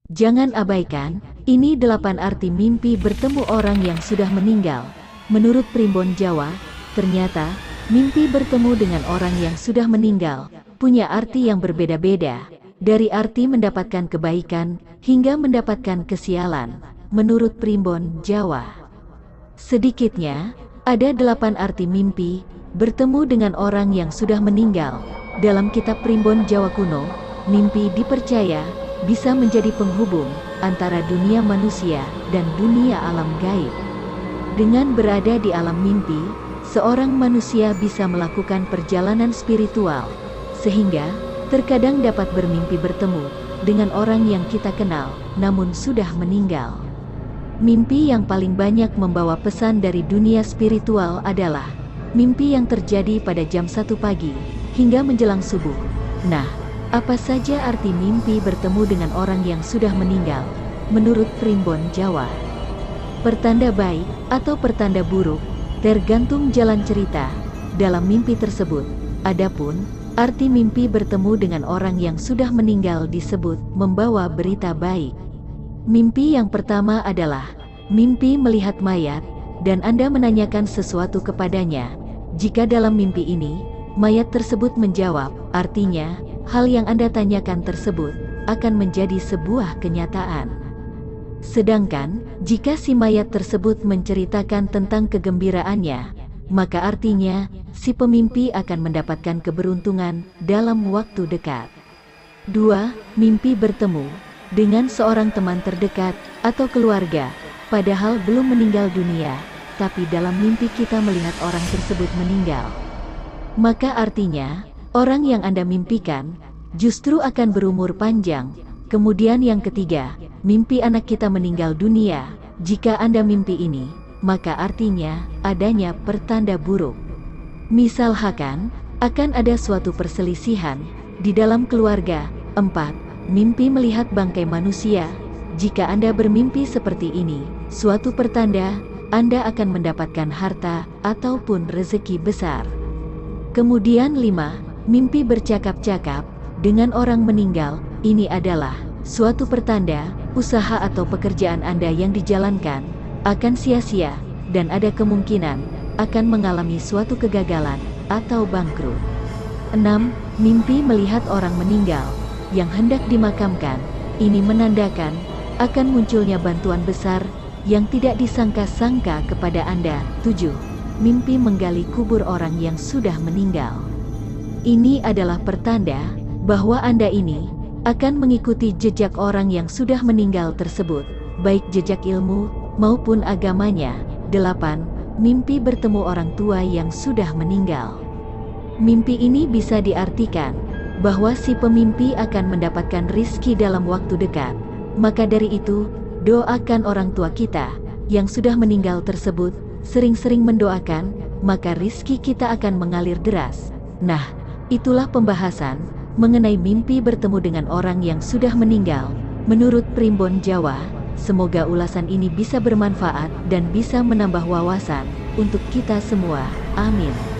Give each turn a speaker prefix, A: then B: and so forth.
A: Jangan abaikan, ini 8 arti mimpi bertemu orang yang sudah meninggal. Menurut Primbon Jawa, ternyata, mimpi bertemu dengan orang yang sudah meninggal, punya arti yang berbeda-beda, dari arti mendapatkan kebaikan, hingga mendapatkan kesialan, menurut Primbon Jawa. Sedikitnya, ada 8 arti mimpi, bertemu dengan orang yang sudah meninggal. Dalam kitab Primbon Jawa kuno, mimpi dipercaya bisa menjadi penghubung antara dunia manusia dan dunia alam gaib. Dengan berada di alam mimpi, seorang manusia bisa melakukan perjalanan spiritual, sehingga terkadang dapat bermimpi bertemu dengan orang yang kita kenal, namun sudah meninggal. Mimpi yang paling banyak membawa pesan dari dunia spiritual adalah mimpi yang terjadi pada jam 1 pagi hingga menjelang subuh. Nah, apa saja arti mimpi bertemu dengan orang yang sudah meninggal, menurut Primbon Jawa? Pertanda baik atau pertanda buruk, tergantung jalan cerita dalam mimpi tersebut. Adapun arti mimpi bertemu dengan orang yang sudah meninggal disebut membawa berita baik. Mimpi yang pertama adalah mimpi melihat mayat, dan Anda menanyakan sesuatu kepadanya. Jika dalam mimpi ini, mayat tersebut menjawab, artinya, hal yang Anda tanyakan tersebut akan menjadi sebuah kenyataan. Sedangkan, jika si mayat tersebut menceritakan tentang kegembiraannya, maka artinya, si pemimpi akan mendapatkan keberuntungan dalam waktu dekat. 2. Mimpi bertemu dengan seorang teman terdekat atau keluarga, padahal belum meninggal dunia, tapi dalam mimpi kita melihat orang tersebut meninggal. Maka artinya, orang yang Anda mimpikan, justru akan berumur panjang. Kemudian yang ketiga, mimpi anak kita meninggal dunia. Jika Anda mimpi ini, maka artinya, adanya pertanda buruk. Misalkan, akan ada suatu perselisihan di dalam keluarga. 4. Mimpi melihat bangkai manusia. Jika Anda bermimpi seperti ini, suatu pertanda, Anda akan mendapatkan harta, ataupun rezeki besar. Kemudian 5. Mimpi bercakap-cakap dengan orang meninggal. Ini adalah suatu pertanda usaha atau pekerjaan Anda yang dijalankan akan sia-sia, dan ada kemungkinan akan mengalami suatu kegagalan atau bangkrut. 6. Mimpi melihat orang meninggal yang hendak dimakamkan. Ini menandakan akan munculnya bantuan besar yang tidak disangka-sangka kepada Anda. 7. Mimpi menggali kubur orang yang sudah meninggal. Ini adalah pertanda bahwa Anda ini akan mengikuti jejak orang yang sudah meninggal tersebut, baik jejak ilmu maupun agamanya. 8. Mimpi bertemu orang tua yang sudah meninggal. Mimpi ini bisa diartikan bahwa si pemimpi akan mendapatkan rizki dalam waktu dekat. Maka dari itu, doakan orang tua kita yang sudah meninggal tersebut, sering-sering mendoakan, maka rizki kita akan mengalir deras. Nah, itulah pembahasan mengenai mimpi bertemu dengan orang yang sudah meninggal, menurut Primbon Jawa. Semoga ulasan ini bisa bermanfaat dan bisa menambah wawasan untuk kita semua. Amin.